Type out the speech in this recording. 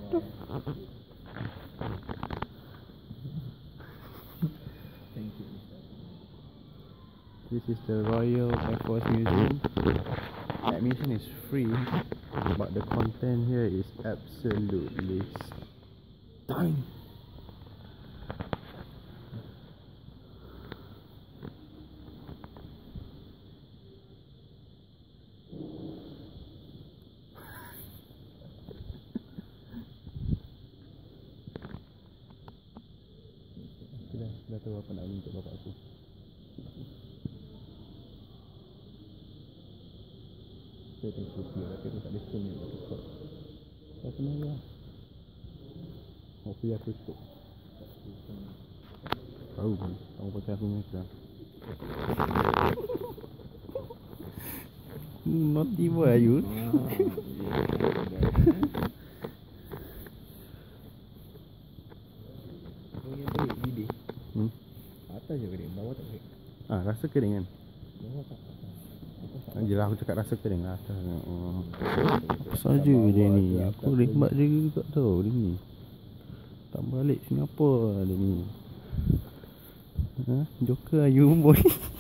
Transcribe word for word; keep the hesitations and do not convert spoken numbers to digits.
Thank you, Mister This is the Royal Air Force Museum. Admission is free, but the content here is absolutely stunning. Dah, dah tahu apa nak beli untuk bapak aku. Saya tengok kopi lah, tapi aku tak lesen ni untuk tukar. Tak kenal lah. Kopi aku tutup. Tahu kan, tahu pakai aku ni sekarang. Naughty boy are you? Hmm? atas je kering, bawah tak kering. Ah, rasa kering kan? Bawah tak atas. Atas tak. Yelah aku cakap rasa kering lah atas. Oh. Apa saja dia ni? Aku rembat je juga tau dia ni. Tak balik Singapura dia ni. Ha? Joker are you boy?